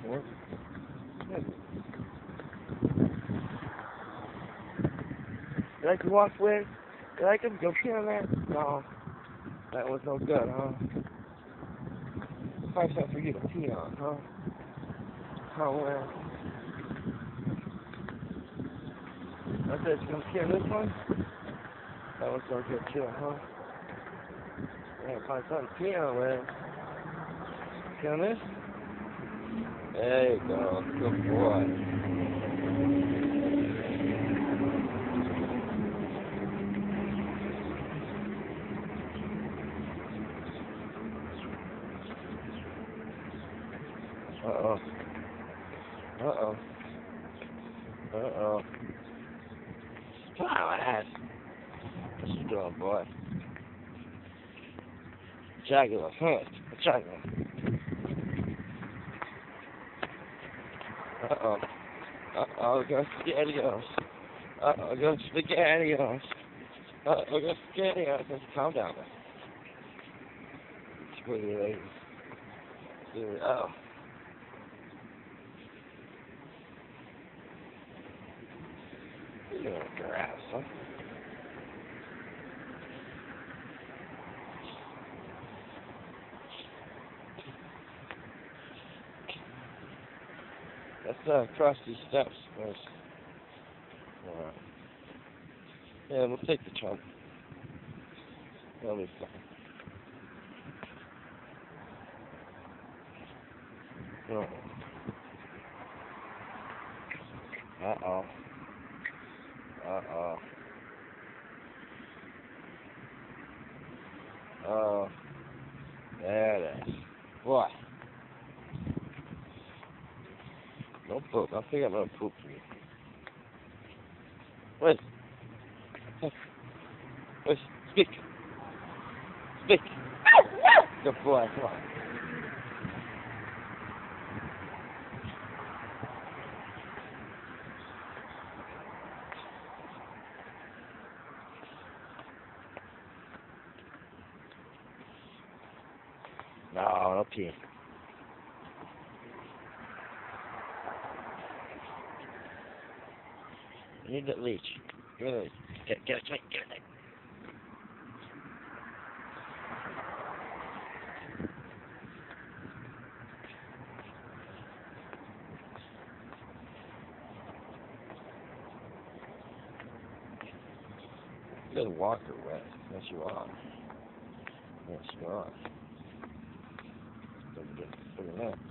What? You like to walk with? You like him? Go pee on that? No. That was no good, huh? Probably something for you to pee on, huh? Oh, well. I said, you gonna pee on this one? That one's no good too, huh? Yeah, find something to pee on, man. Pee on this? There you go. Good boy. Uh-oh. Uh-oh. Uh-oh. Wow, ass. What you doing, boy? Jaguar, huh? Jaguar. Uh-oh. Uh-oh, go spaghettios. Uh-oh, go spaghettios. Uh-oh, go spaghettios. Let's calm down, man. Squeaky ladies. Oh. You're doing with your ass, huh? Let's cross these steps first. Alright. Yeah, we'll take the trunk. That'll be fine. Uh-oh. Uh-oh. Oh. There it is. Boy. No poop. I think I'm gonna poop for you. Whiz. Whiz. Speak. Speak. Good boy. Come on. No pee. You need that leech. Give me the leech. Get it, give it. You gotta walk her wet. Yes, you are. Yes, you are. Look at that.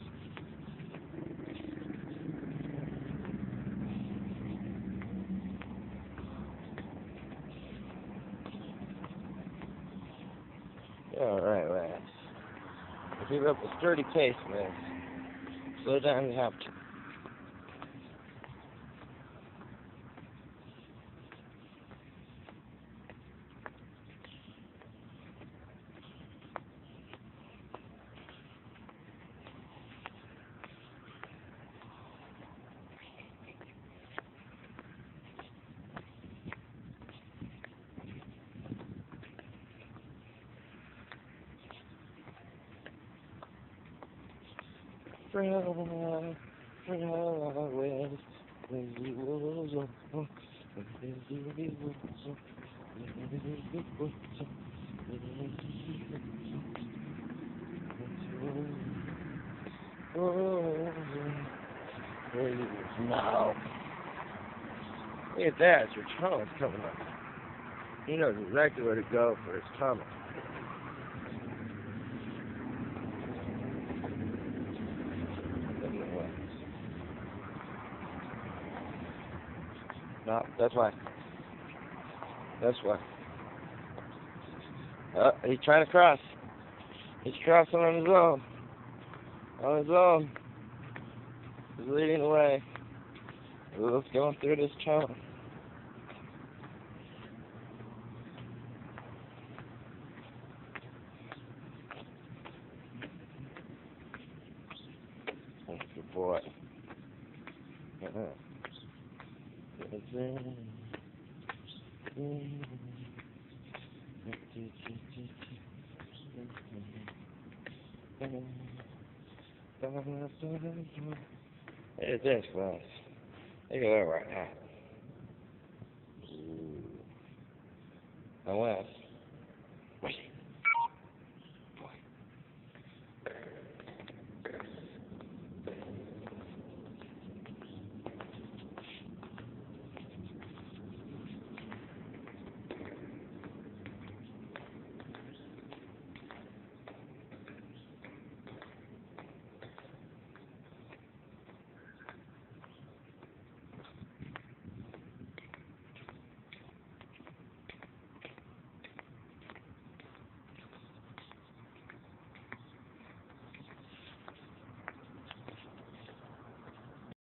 Yeah, alright. Keep up a sturdy pace, man. Slow down, you have to. No. Look at that, your tunnel's coming up. He knows exactly where to go for his tunnel. No, that's why. He's trying to cross. He's crossing on his own. On his own. He's leading the way. Let's go through this tunnel. Good boy. It is close. Look at that right now. Now Wes,